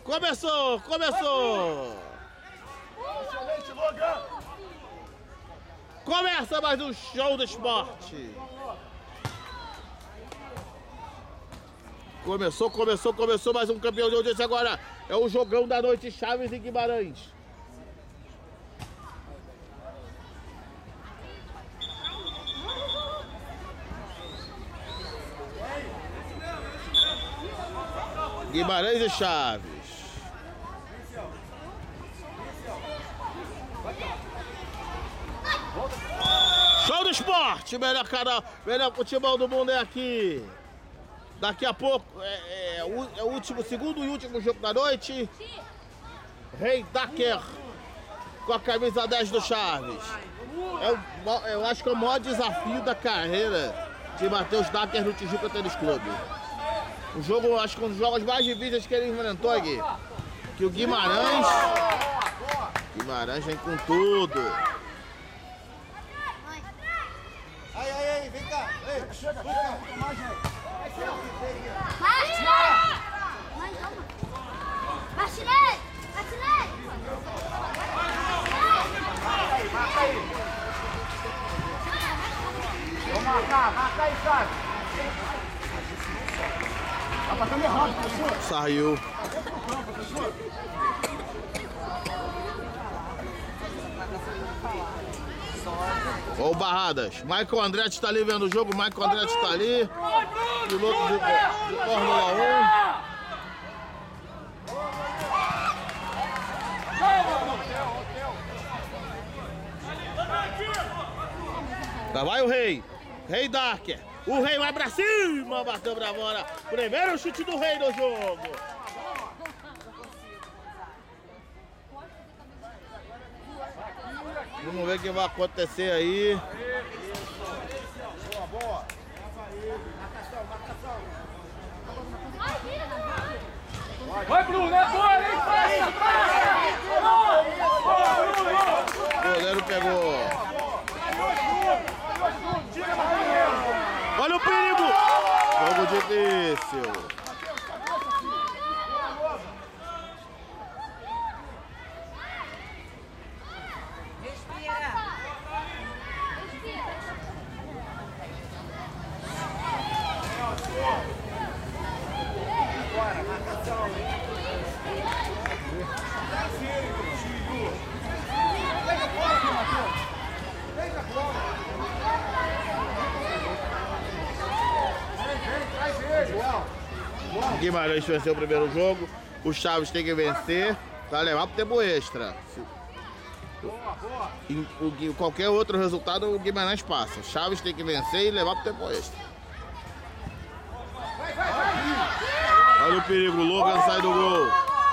Começou! Excelente, Logan! Começa mais um show do esporte! Começou mais um campeão de audiência agora. É o jogão da noite, Chaves e Guimarães. Guimarães e Chaves. Show do esporte, melhor canal, melhor futebol do mundo é aqui. Daqui a pouco é o segundo e último jogo da noite. Rei Daker com a camisa 10 do Chaves. Eu acho que é o maior desafio da carreira de Matheus Daker no Tijuca Tênis Clube. O jogo, acho que um dos jogos mais difíceis que ele enfrentou aqui. Que o Guimarães vem com tudo. Aí, vem cá. Ei, chega. Mais, gente. Martinelli! Marca aí. Vamos marca aí, Chaves. Tá batendo errado, professor. Saiu. Ô Barradas, Michael Andretti tá ali vendo o jogo, Michael Andretti tá ali, piloto de Fórmula 1. Lá vai o Rei Daker, o Rei vai pra cima, bateu pra fora, primeiro chute do Rei no jogo. Vamos ver o que vai acontecer aí. Boa. Vai, Bruno, é boa, hein? O goleiro pegou. Olha o perigo! Jogo difícil. Guimarães venceu o primeiro jogo, o Chaves tem que vencer para levar pro tempo extra. Qualquer outro resultado o Guimarães passa. Chaves tem que vencer e levar pro tempo extra. Olha o perigo, o Logan sai do gol.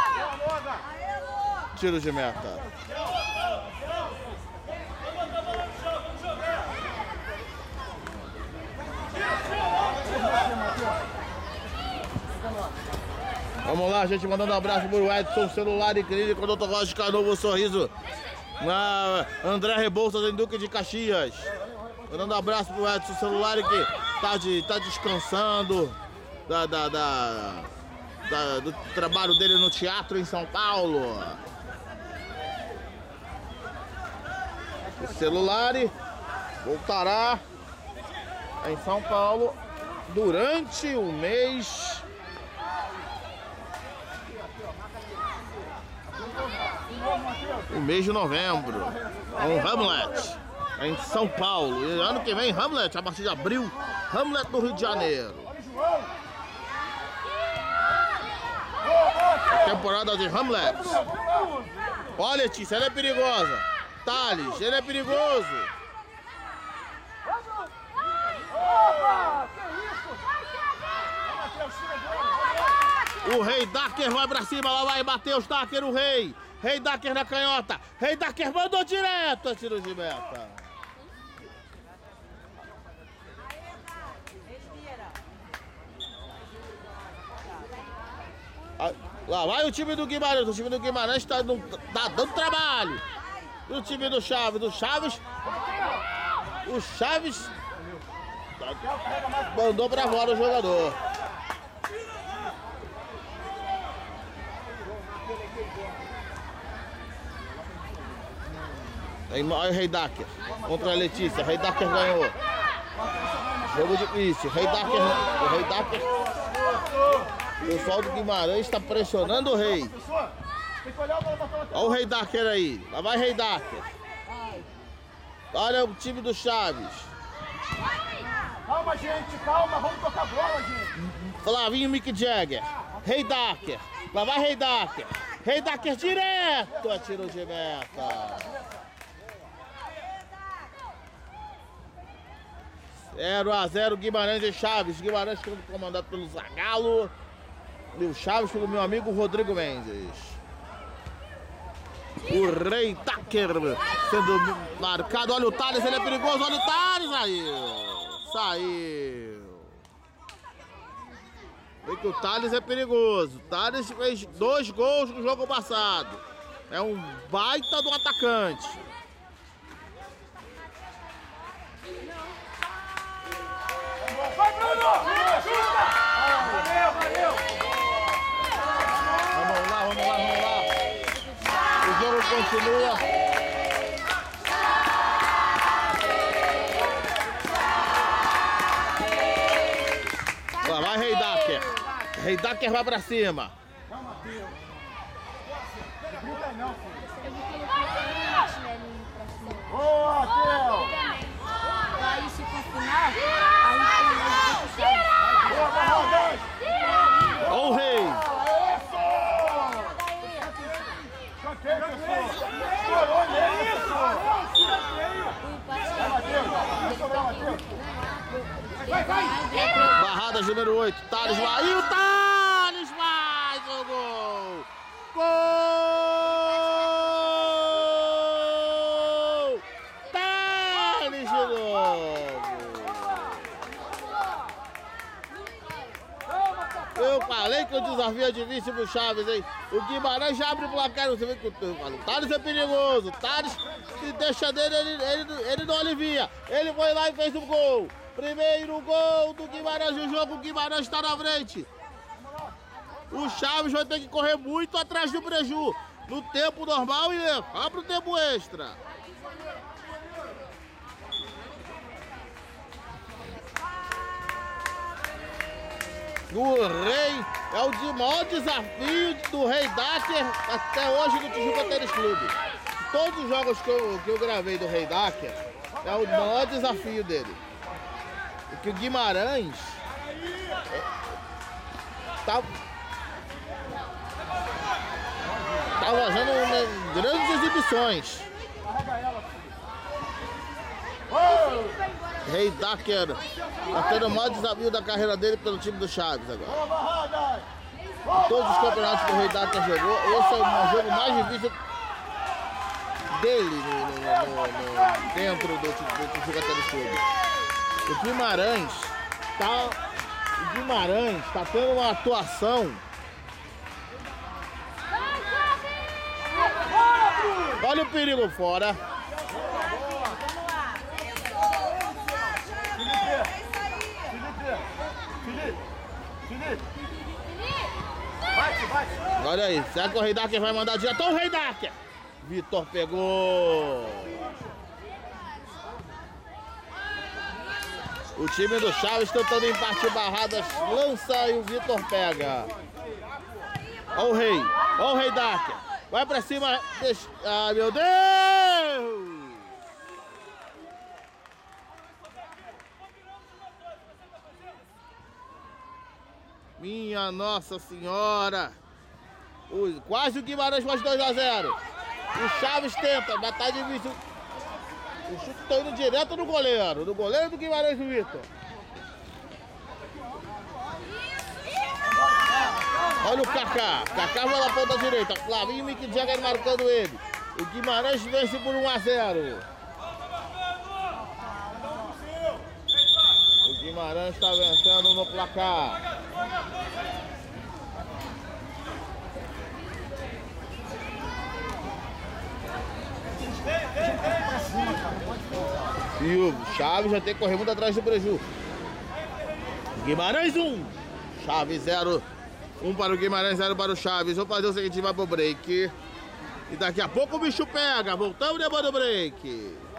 Tiro de meta. Vamos lá, gente, mandando um abraço pro Edson Celular e Clínica, Dr. Roger Novo Sorriso, na André Rebouças, em Duque de Caxias. Mandando um abraço pro Edson Celular que tá descansando do trabalho dele no teatro em São Paulo. O Celular voltará em São Paulo durante o mês de novembro, com Hamlet em São Paulo. E ano que vem Hamlet, a partir de abril, Hamlet no Rio de Janeiro. Temporada de Hamlet. Olha, Letícia, ela é perigosa. Thales, ele é perigoso. O Rei Daker vai pra cima, lá vai Matheus Daker, o Rei. Rei Daker na canhota. Rei Daker mandou direto a tiro de meta. Lá vai o time do Guimarães. O time do Guimarães tá dando trabalho. E o time do Chaves. O Chaves mandou pra fora o jogador. Olha o Heidacker contra a Letícia. Heidacker ganhou. Jogo difícil. O Heidacker. O pessoal do Guimarães está pressionando o Rei. Olha o Heidacker aí. Lá vai Heidacker. Olha o time do Chaves. Calma, gente, calma. Vamos tocar bola, gente. Flavinho Mick Jagger. Heidacker. Lá vai Heidacker. Heidacker direto. Atirou de meta. 0-0 Guimarães e Chaves. Guimarães comandado pelo Zagallo. E o Chaves pelo meu amigo Rodrigo Mendes. O Heidacker sendo marcado. Olha o Thales, ele é perigoso. Olha o Thales. Saiu. Vê que o Thales é perigoso. O Thales fez 2 gols no jogo passado. É um baita do atacante. Vai, Bruno! Ajuda! Valeu! Vamos lá. O jogo continua. Lá vai Heidacker. Heidacker vai pra cima. Calma, Deus. Não grita aí não, filho. Boa, Theo! Aí se confinar, aí tem Boa, Barradas! Olha o Rei. Canteio, pessoal! Estourou, é isso! Vai! Barradas número 8. Thales lá. E o Thales faz o gol. Gol! Thales de novo. Eu falei que o desafio é difícil pro Chaves, hein? O Guimarães já abre o placar. Você vê que eu falo. O Thales é perigoso. O Thales, se deixa dele, ele não alivia. Ele foi lá e fez um gol. Primeiro gol do Guimarães no jogo. O Guimarães está na frente. O Chaves vai ter que correr muito atrás do preju. No tempo normal e levar para o tempo extra. O Rei é o maior desafio do Heidacker até hoje no Tijuca Tênis Clube. Todos os jogos que eu gravei do Heidacker é o maior desafio dele. Porque o Guimarães tá fazendo grandes exibições. Heidacker tá tendo o maior desafio da carreira dele pelo time do Chaves agora. Todos os campeonatos que o Heidacker jogou, esse é o jogo mais difícil dele dentro do Tijuca Tênis Clube. O Guimarães tá tendo uma atuação. Olha o perigo fora. Felipe! Vai! Olha aí, será que o Heidacker vai mandar direto? Olha o Heidacker! Vitor pegou! O time do Chaves tentando empate Barradas, lança e o Vitor pega. Olha o Rei, olha o Heidacker. Vai pra cima, deixa... Ah, meu Deus! Minha Nossa Senhora! Quase o Guimarães faz 2-0. O Chaves tenta, mas tá difícil. O chute tá indo direto no goleiro. No goleiro do Guimarães, o Vitor. Olha o Kaká. Kaká vai na ponta direita. Flavinho e Mick Jagger marcando ele. O Guimarães vence por 1-0. O Guimarães está vencendo no placar. E o Chaves já tem que correr muito atrás do preju. Guimarães 1. Chaves 0. 1 para o Guimarães, 0 para o Chaves. Vou fazer o seguinte, vai pro break. E daqui a pouco o bicho pega. Voltamos depois do break.